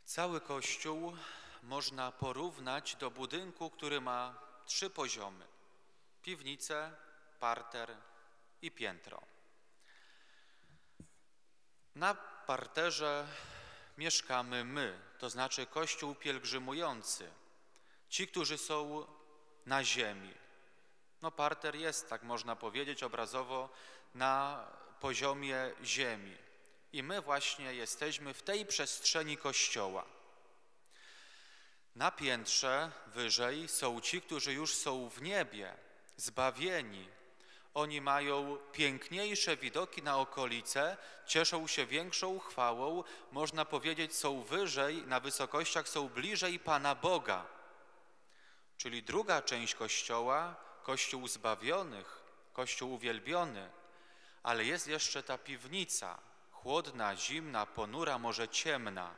Cały Kościół można porównać do budynku, który ma 3 poziomy: piwnicę, parter i piętro. Na parterze mieszkamy my, to znaczy Kościół pielgrzymujący, ci, którzy są na ziemi. Parter jest, tak można powiedzieć obrazowo, na poziomie ziemi. I my właśnie jesteśmy w tej przestrzeni Kościoła. Na piętrze wyżej są ci, którzy już są w niebie, zbawieni. Oni mają piękniejsze widoki na okolice, cieszą się większą chwałą, można powiedzieć, są wyżej, na wysokościach są bliżej Pana Boga. Czyli druga część Kościoła, Kościół zbawionych, Kościół uwielbiony, ale jest jeszcze ta piwnica, chłodna, zimna, ponura, może ciemna.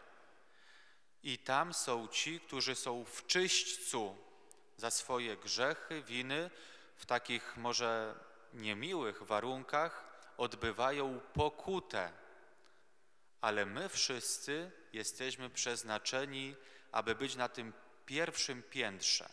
I tam są ci, którzy są w czyśćcu za swoje grzechy, winy, w takich może niemiłych warunkach odbywają pokutę. Ale my wszyscy jesteśmy przeznaczeni, aby być na tym pierwszym piętrze.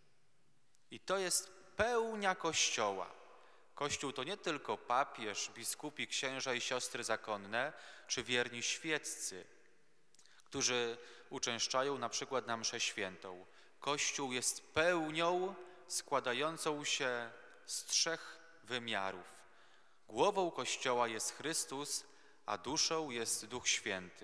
I to jest pełnia Kościoła. Kościół to nie tylko papież, biskupi, księża i siostry zakonne, czy wierni świeccy, którzy uczęszczają na przykład na mszę świętą. Kościół jest pełnią składającą się z 3 wymiarów. Głową Kościoła jest Chrystus, a duszą jest Duch Święty.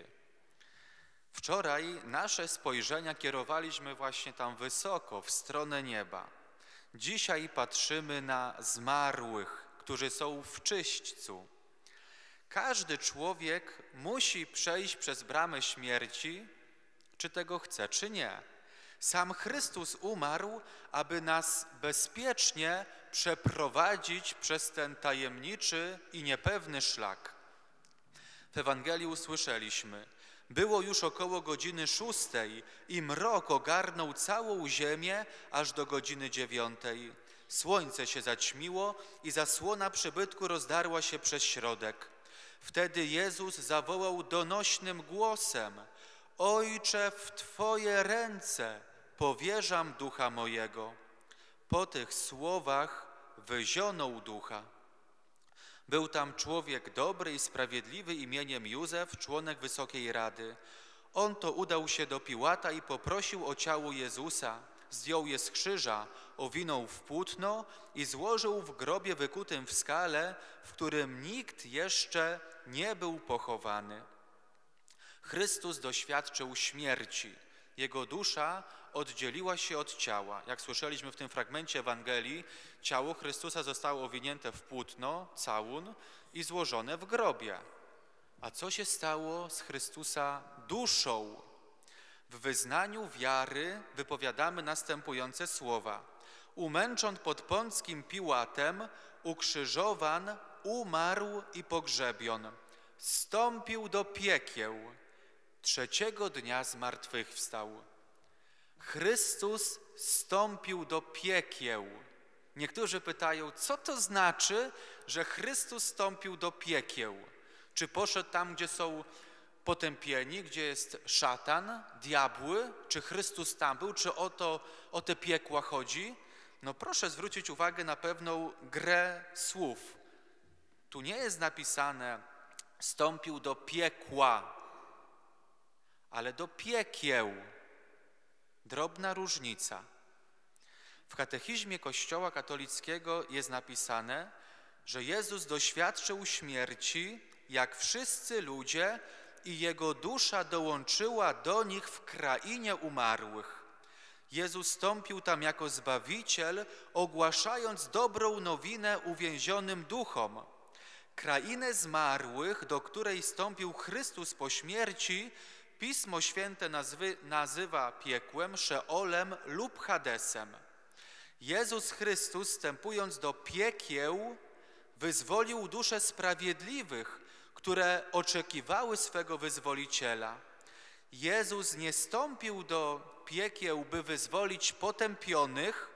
Wczoraj nasze spojrzenia kierowaliśmy właśnie tam wysoko, w stronę nieba. Dzisiaj patrzymy na zmarłych, którzy są w czyśćcu. Każdy człowiek musi przejść przez bramę śmierci, czy tego chce, czy nie. Sam Chrystus umarł, aby nas bezpiecznie przeprowadzić przez ten tajemniczy i niepewny szlak. W Ewangelii usłyszeliśmy: było już około godziny 6 i mrok ogarnął całą ziemię aż do godziny 9. Słońce się zaćmiło i zasłona przybytku rozdarła się przez środek. Wtedy Jezus zawołał donośnym głosem: Ojcze, w Twoje ręce powierzam ducha mojego. Po tych słowach wyzionął ducha. Był tam człowiek dobry i sprawiedliwy imieniem Józef, członek Wysokiej Rady. On to udał się do Piłata i poprosił o ciało Jezusa. Zdjął je z krzyża, owinął w płótno i złożył w grobie wykutym w skale, w którym nikt jeszcze nie był pochowany. Chrystus doświadczył śmierci. Jego dusza oddzieliła się od ciała. Jak słyszeliśmy w tym fragmencie Ewangelii, ciało Chrystusa zostało owinięte w płótno, całun i złożone w grobie. A co się stało z Chrystusa duszą? W wyznaniu wiary wypowiadamy następujące słowa: umęczon pod Pąckim Piłatem, ukrzyżowan, umarł i pogrzebion. Zstąpił do piekieł. 3. dnia zmartwychwstał. Chrystus zstąpił do piekieł. Niektórzy pytają, co to znaczy, że Chrystus zstąpił do piekieł? Czy poszedł tam, gdzie są potępieni, gdzie jest szatan, diabły? Czy Chrystus tam był? Czy o te piekła chodzi? Proszę zwrócić uwagę na pewną grę słów. Tu nie jest napisane zstąpił do piekła, ale do piekieł. Drobna różnica. W katechizmie Kościoła katolickiego jest napisane, że Jezus doświadczył śmierci jak wszyscy ludzie i Jego dusza dołączyła do nich w krainie umarłych. Jezus stąpił tam jako Zbawiciel, ogłaszając dobrą nowinę uwięzionym duchom. Krainę zmarłych, do której stąpił Chrystus po śmierci, Pismo Święte nazywa piekłem, Szeolem lub Hadesem. Jezus Chrystus, wstępując do piekieł, wyzwolił dusze sprawiedliwych, które oczekiwały swego Wyzwoliciela. Jezus nie stąpił do piekieł, by wyzwolić potępionych,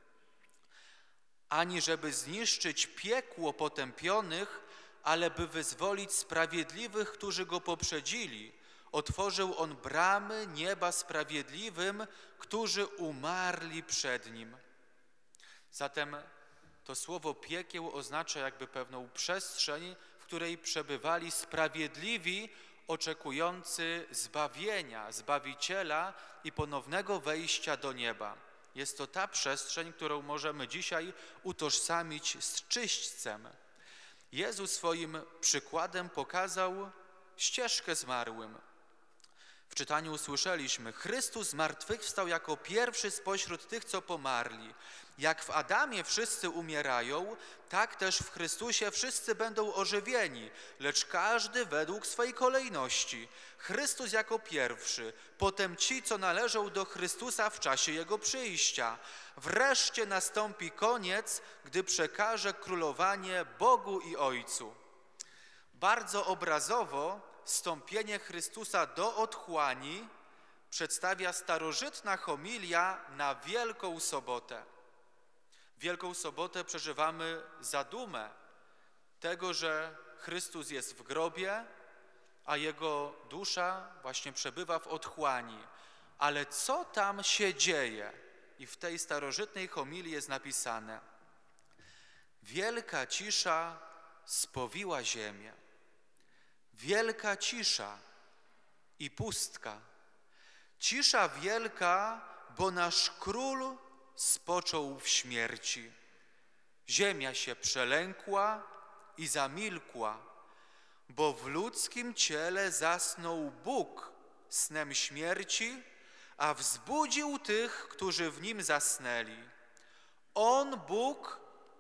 ani żeby zniszczyć piekło potępionych, ale by wyzwolić sprawiedliwych, którzy Go poprzedzili. otworzył on bramy nieba sprawiedliwym, którzy umarli przed nim. Zatem to słowo piekieł oznacza jakby pewną przestrzeń, w której przebywali sprawiedliwi, oczekujący zbawienia, Zbawiciela i ponownego wejścia do nieba. Jest to ta przestrzeń, którą możemy dzisiaj utożsamić z czyśćcem. Jezus swoim przykładem pokazał ścieżkę zmarłym. W czytaniu usłyszeliśmy: Chrystus zmartwychwstał jako pierwszy spośród tych, co pomarli. Jak w Adamie wszyscy umierają, tak też w Chrystusie wszyscy będą ożywieni, lecz każdy według swej kolejności. Chrystus jako pierwszy, potem ci, co należą do Chrystusa w czasie Jego przyjścia. Wreszcie nastąpi koniec, gdy przekaże królowanie Bogu i Ojcu. Bardzo obrazowo wstąpienie Chrystusa do otchłani przedstawia starożytna homilia na Wielką Sobotę. Wielką Sobotę przeżywamy zadumę tego, że Chrystus jest w grobie, a Jego dusza właśnie przebywa w otchłani. Ale co tam się dzieje? I w tej starożytnej homilii jest napisane: wielka cisza spowiła ziemię. Wielka cisza i pustka. Cisza wielka, bo nasz Król spoczął w śmierci. Ziemia się przelękła i zamilkła, bo w ludzkim ciele zasnął Bóg snem śmierci, a wzbudził tych, którzy w nim zasnęli. On, Bóg,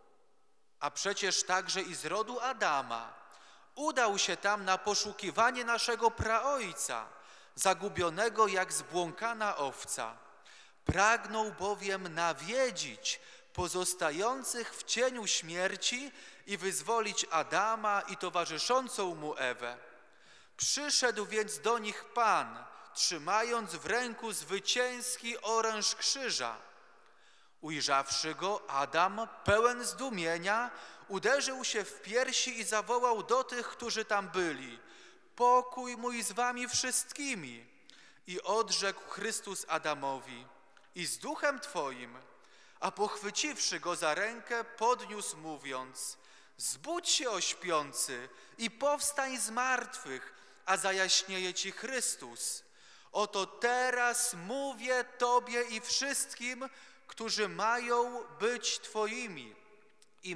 a przecież także i z rodu Adama, udał się tam na poszukiwanie naszego praojca, zagubionego jak zbłąkana owca. Pragnął bowiem nawiedzić pozostających w cieniu śmierci i wyzwolić Adama i towarzyszącą mu Ewę. Przyszedł więc do nich Pan, trzymając w ręku zwycięski oręż krzyża. Ujrzawszy go, Adam, pełen zdumienia, uderzył się w piersi i zawołał do tych, którzy tam byli: pokój mój z wami wszystkimi. I odrzekł Chrystus Adamowi: i z duchem twoim. A pochwyciwszy go za rękę, podniósł, mówiąc: zbudź się, o śpiący, i powstań z martwych, a zajaśnieje ci Chrystus. Oto teraz mówię tobie i wszystkim, którzy mają być twoimi. I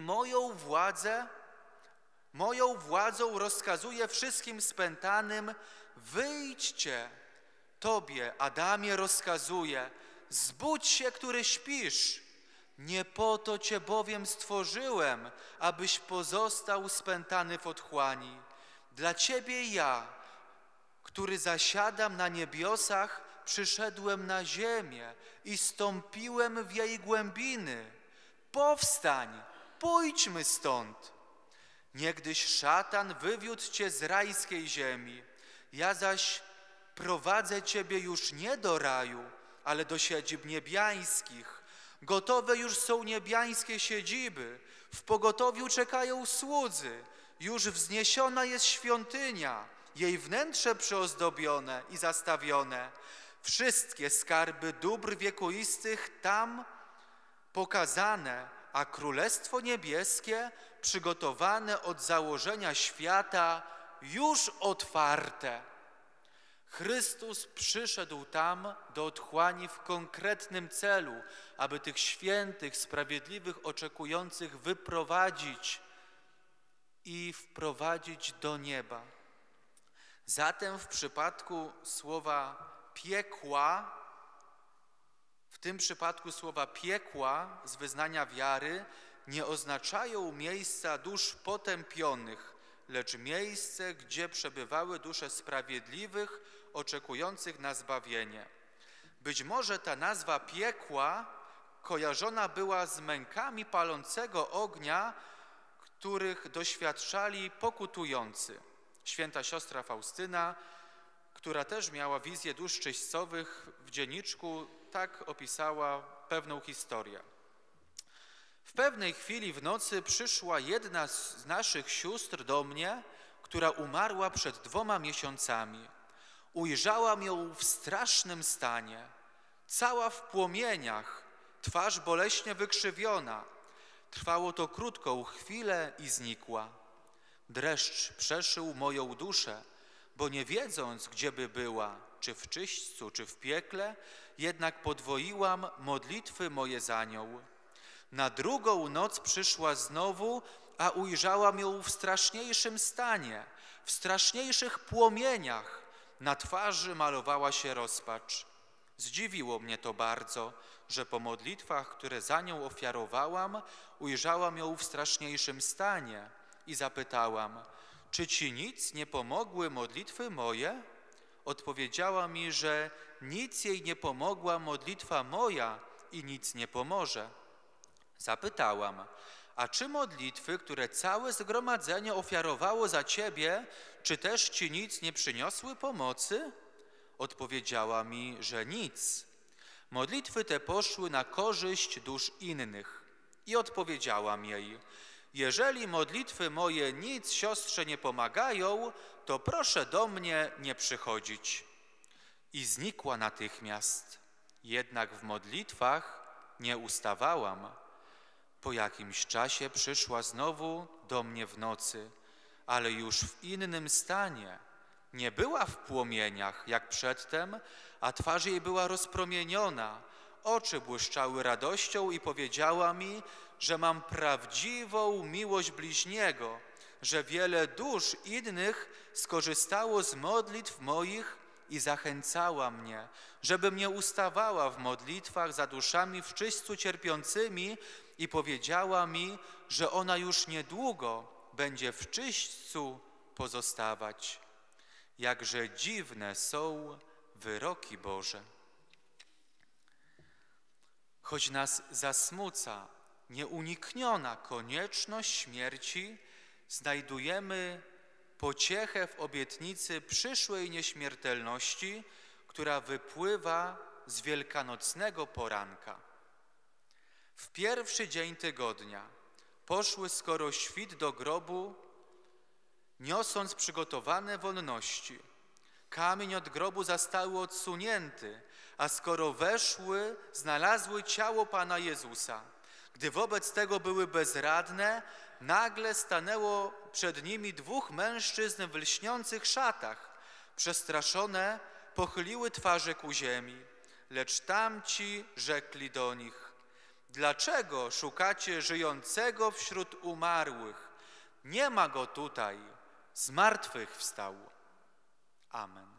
moją władzą rozkazuję wszystkim spętanym: wyjdźcie. Tobie, Adamie, rozkazuję: zbudź się, który śpisz. Nie po to cię bowiem stworzyłem, abyś pozostał spętany w otchłani. Dla ciebie ja, który zasiadam na niebiosach, przyszedłem na ziemię i stąpiłem w jej głębiny. Powstań, pójdźmy stąd. Niegdyś szatan wywiódł cię z rajskiej ziemi, ja zaś prowadzę ciebie już nie do raju, ale do siedzib niebiańskich. Gotowe już są niebiańskie siedziby, w pogotowiu czekają słudzy, już wzniesiona jest świątynia, jej wnętrze przyozdobione i zastawione. Wszystkie skarby dóbr wiekuistych tam pokazane, a Królestwo Niebieskie przygotowane od założenia świata już otwarte. Chrystus przyszedł tam do otchłani w konkretnym celu, aby tych świętych, sprawiedliwych, oczekujących wyprowadzić i wprowadzić do nieba. Zatem w przypadku słowa piekła, w tym przypadku słowa piekła z wyznania wiary nie oznaczają miejsca dusz potępionych, lecz miejsce, gdzie przebywały dusze sprawiedliwych, oczekujących na zbawienie. Być może ta nazwa piekła kojarzona była z mękami palącego ognia, których doświadczali pokutujący. Święta siostra Faustyna, która też miała wizję dusz czyścowych, w dzienniczku tak opisała pewną historię. W pewnej chwili w nocy przyszła jedna z naszych sióstr do mnie, która umarła przed 2 miesiącami. Ujrzałam ją w strasznym stanie, cała w płomieniach, twarz boleśnie wykrzywiona. Trwało to krótką chwilę i znikła. Dreszcz przeszył moją duszę, bo nie wiedząc, gdzie by była, czy w czyśćcu, czy w piekle, jednak podwoiłam modlitwy moje za nią. Na drugą noc przyszła znowu, a ujrzałam ją w straszniejszym stanie, w straszniejszych płomieniach. Na twarzy malowała się rozpacz. Zdziwiło mnie to bardzo, że po modlitwach, które za nią ofiarowałam, ujrzałam ją w straszniejszym stanie i zapytałam, czy ci nic nie pomogły modlitwy moje? Odpowiedziała mi, że nic jej nie pomogła modlitwa moja i nic nie pomoże. Zapytałam, a czy modlitwy, które całe zgromadzenie ofiarowało za ciebie, czy też ci nic nie przyniosły pomocy? Odpowiedziała mi, że nic. Modlitwy te poszły na korzyść dusz innych. I odpowiedziałam jej, jeżeli modlitwy moje nic siostrze nie pomagają, to proszę do mnie nie przychodzić. I znikła natychmiast. Jednak w modlitwach nie ustawałam. Po jakimś czasie przyszła znowu do mnie w nocy, ale już w innym stanie. Nie była w płomieniach jak przedtem, a twarz jej była rozpromieniona. Oczy błyszczały radością i powiedziała mi, że mam prawdziwą miłość bliźniego, że wiele dusz innych skorzystało z modlitw moich i zachęcała mnie, żebym nie ustawała w modlitwach za duszami w czyśćcu cierpiącymi i powiedziała mi, że ona już niedługo będzie w czyśćcu pozostawać. Jakże dziwne są wyroki Boże. Choć nas zasmuca nieunikniona konieczność śmierci, znajdujemy pociechę w obietnicy przyszłej nieśmiertelności, która wypływa z wielkanocnego poranka. W pierwszy dzień tygodnia poszły skoro świt do grobu, niosąc przygotowane wonności. Kamień od grobu zastały odsunięty, a skoro weszły, znalazły ciało Pana Jezusa. Gdy wobec tego były bezradne, nagle stanęło przed nimi dwóch mężczyzn w lśniących szatach. Przestraszone pochyliły twarze ku ziemi, lecz tamci rzekli do nich, dlaczego szukacie żyjącego wśród umarłych? Nie ma go tutaj, z martwych wstał. Amen.